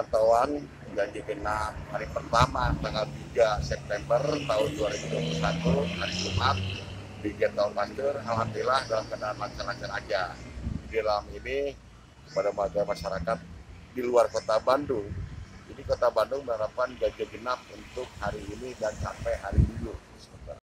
pantauan ganjil genap hari pertama tanggal 3 September tahun 2021 hari Jumat di Gate Tol Pasteur. Alhamdulillah dalam keadaan lancar-lancar aja. Di dalam ini kepada masyarakat di luar kota Bandung. Jadi kota Bandung menerapkan ganjil genap untuk hari ini dan sampai hari Minggu.